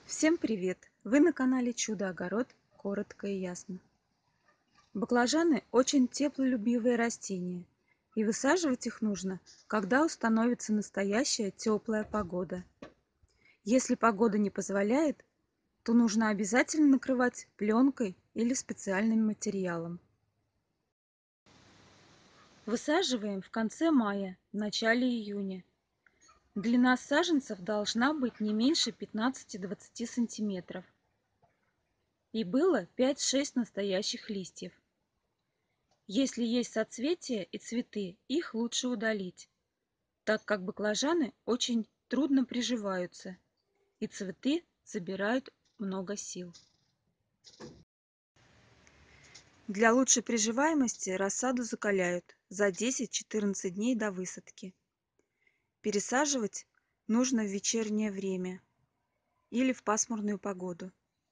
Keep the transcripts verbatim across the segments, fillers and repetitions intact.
Всем привет! Вы на канале Чудо-огород. Коротко и ясно. Баклажаны очень теплолюбивые растения, и высаживать их нужно, когда установится настоящая теплая погода. Если погода не позволяет, то нужно обязательно накрывать пленкой или специальным материалом. Высаживаем в конце мая, в начале июня. Длина саженцев должна быть не меньше пятнадцати-двадцати сантиметров. И было пять-шесть настоящих листьев. Если есть соцветия и цветы, их лучше удалить, так как баклажаны очень трудно приживаются, и цветы забирают много сил. Для лучшей приживаемости рассаду закаляют за десять-четырнадцать дней до высадки. Пересаживать нужно в вечернее время или в пасмурную погоду.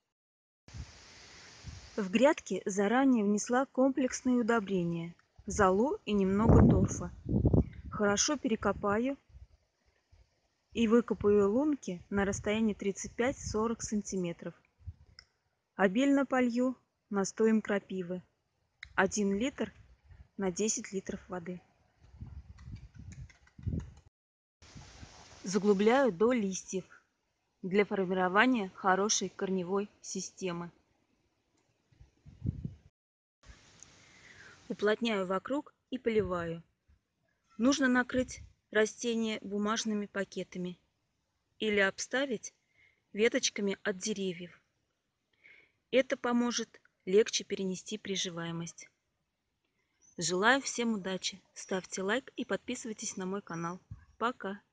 В грядки заранее внесла комплексные удобрения, золу и немного торфа. Хорошо перекопаю и выкопаю лунки на расстоянии тридцать пять-сорок сантиметров. Обильно полью настоем крапивы. один литр на десять литров воды. Заглубляю до листьев для формирования хорошей корневой системы. Уплотняю вокруг и поливаю. Нужно накрыть растения бумажными пакетами или обставить веточками от деревьев. Это поможет легче перенести приживаемость. Желаю всем удачи. Ставьте лайк и подписывайтесь на мой канал. Пока!